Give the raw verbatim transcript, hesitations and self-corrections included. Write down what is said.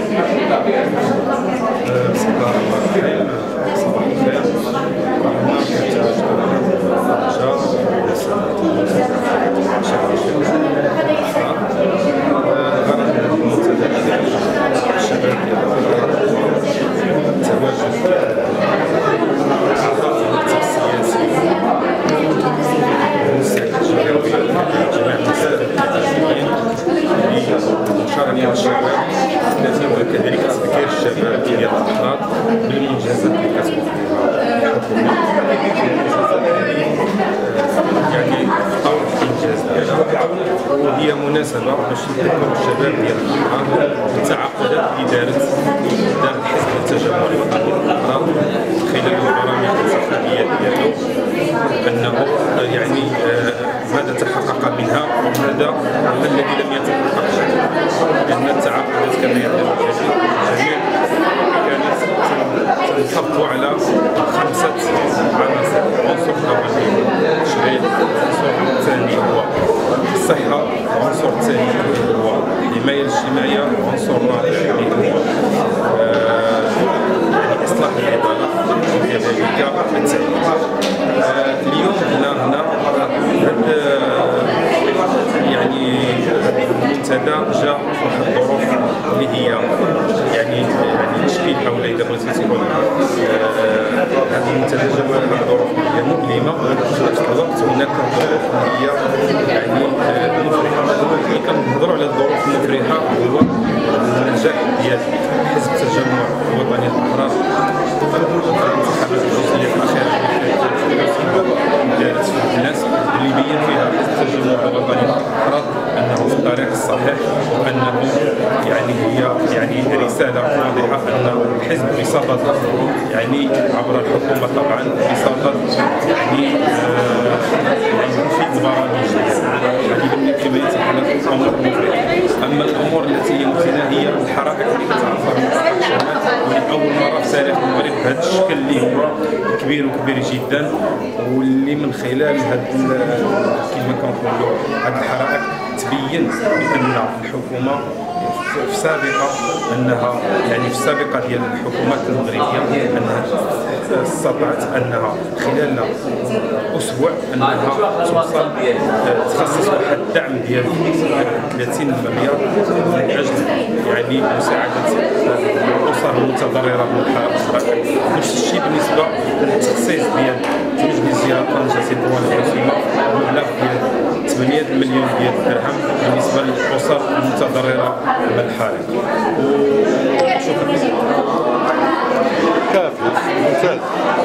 بسم الله الرحمن الرحيم. صباح الخير. رانا كنتاج شهر غرض هذا المنتدى ديال الشباب ديال التواجد السياسي مشاركة الشباب وكذلك تذكير الشباب ديال الأفراد بالمنجزات اللي كتقوم بها الحكومة، يعني طور الإنجاز ديالها، وهي مناسبة باش نذكروا الشباب ديال الأفراد بالتعاقدات اللي دارت دار الحزب التجمع الوطني للأفراد خلال البرامج الانتخابية ديالو، أنه يعني ماذا تحقق منها وماذا ما الذي لم يتحقق، لأن التعاقدات كما يعلم الجميع كانت تنصب على خمسة عناصر. العنصر الأول التشغيل، العنصر الثاني هو الصحة، العنصر الثاني هو الحماية الاجتماعية، العنصر الرابع اللي هو يعني إصلاح العدالة، وكذلك التعليم. اليوم هنا هنا يعني المنتدى جاء في واحد الظروف اللي هي يعني يعني تشكيلها ولا اذا بغيتي تقول هذا المنتدى جاء في واحد الظروف اللي هي مؤلمه، وفي نفس الوقت هناك ظروف اللي هي يعني مفرحه. ملي كنهضروا على الظروف المفرحه هو النجاح ديال حزب التجمع الوطني للأحرار في الانتخابات الجزئيه الاخيره اللي دارت في الناس، اللي بين فيها حزب التجمع الوطني للأحرار انه في الطريق الصحيح، وانه يعني هي يعني رساله واضحه ان الحزب بصدد يعني عبر الحكومه طبعا بصدد يعني يعني تنفيذ برامج هذه كما يتحدث الامور المفرحه. اما الامور التي هي محزنه هي الحرائق اللي كتعرفها من الشمال، ولأول مره في تاريخ المغرب بهذا الشكل اللي هو كبير وكبير جدا، واللي من خلال هذا كما كنقولوا هذه الحرائق تبين بان الحكومه في السابقه انها يعني في السابقه ديال الحكومات المغربيه انها استطاعت انها خلال اسبوع انها توصل تخصص واحد الدعم ديال ثلاثين مليار من اجل يعني مساعده الاسر المتضرره من الحرائق. نفس الشيء بالنسبه للتخصيص ديال تجهيز زياره طنجه تطوان العاصمه مبلغ ديال ثمانية مليون ديال الدرهم بالنسبه للاسر المتضرره من الحرائق. كافي ممتاز.